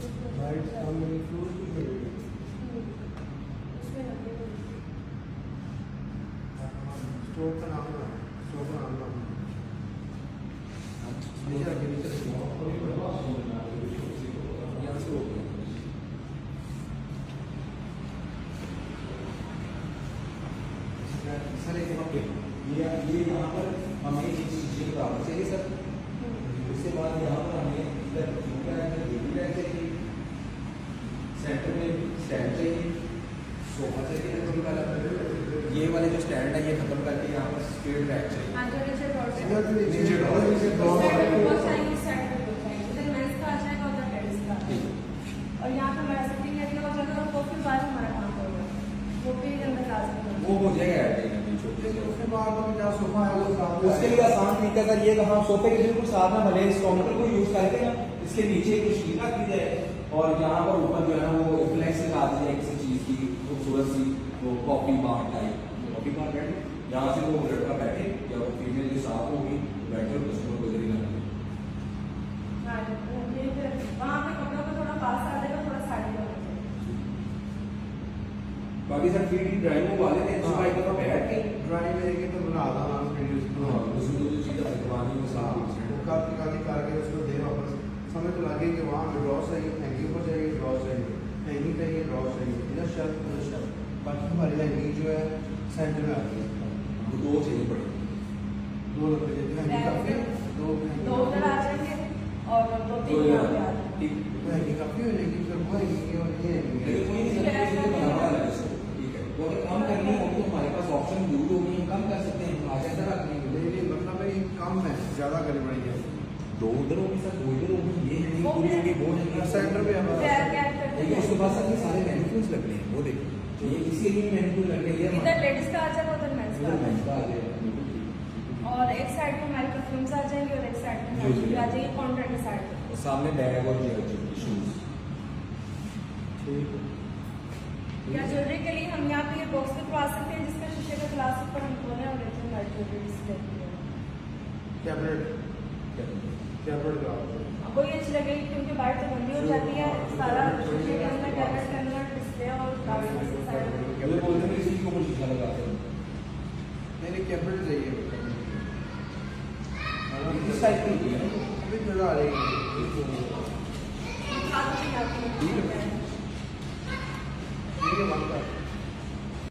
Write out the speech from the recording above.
Store का नाम है, स्टोर का नाम सर ये यहाँ पर हमें एक चीज़ बराबर चाहिए सर। उसके बाद यहाँ पर हमें सेंटर में स्टैंड चाहिए, सोफा चाहिए, ये वाले जो स्टैंड है ये खत्म करके यहाँ पर स्ट्रेट रैक चाहिए। और यहाँ पे हमारा सिटिंग एरिया हो जाएगा और कॉफी बार हमारा काम होगा, वो भी अंदर ला सकते हैं। वो हो जाएगा उसके बाद में जहाँ सोफा है उसके लिए आसान तरीका सर ये हम सोफे के बिल्कुल साथ में भले इस काउंटर को यूज करके ना इसके नीचे कुछ शीट रख दी जाए और यहाँ पर ऊपर जो है ना वो फ्लेक्स लगा दी जाए किसी चीज की खूबसूरत सी वो coffee bar type coffee bar बैठे यहाँ से वो लड़का बैठे या वो फीमेल के साथ होगी बैठे और कस्टमर को इधर ही लगा वहाँ पे कपड़ों को थोड़ा पास आ जाएगा, थोड़ा साइड में बाकी सर फिर ड्राइंग को वाले थे इसका एक बार बैठ के ड्राइंग लेके तो बना आधा नाम वीडियोस को उसमें जो चीज है दीवानी में साफ काफी करके उसको दे वापस समझ तो लगे कि वहाँ ड्रॉ चाहिए, हैंगिंग को चाहिए, ड्रॉ चाहिए, हैंगिंग चाहिए, ड्रॉ चाहिए, इधर शेल्फ बाकी हमारी हैंगिंग जो है सेंटर में आती है। दो चाहिए पड़े, दो रख देते हैं दो उधर आ जाएंगे और दो तीन यहाँ पे आ जाएंगे। ठीक हैंगिंग काफी हो जाएगी फिर वो हैंगिंग और ये हैंगिंग तो अगर कम करनी होगी तो हमारे पास ऑप्शन यूज होगी, हम कम कर सकते हैं आगे इधर रखने के लिए मतलब है कम है ज़्यादा करनी पड़ेगी। दो उधर होगी सर, दो इधर होगी, ये है नहीं पूरी होगी वो नहीं सेंटर पे हमारा देखिए उसके बाद सर सारे मैनिक्यूर्स लग रहे हैं वो देखिए ये इसके लिए मैनिक्यूर लग रही है इधर लेडीज का आ जाएगा उधर मेंस का आ जाएगा और एक साइड पे हमारे परफ्यूम्स आ जाएंगे और एक साइड पे आ जाएगी काउंटर के साइड पे सामने बैग और शूज। ठीक या ज्वेलरी के लिए हम यहाँ पे ये बॉक्स भी करवा सकते हैं जिसका शीशे का ग्लास ऊपर हम खोलें और देखते हैं लाइट ज्वेलरी डिस्प्ले कैबिनेट का आपको ये अच्छी लगेगी क्योंकि बाइट तो बंदी हो जाती है सारा शीशे के अंदर कैबिनेट के अंदर डिस्प्ले और ये बोलते हैं इसी के ऊपर शीशा लगाते हैं मेरे कैबिनेट चाहिए इस टाइप की है अभी नजर आ रही है।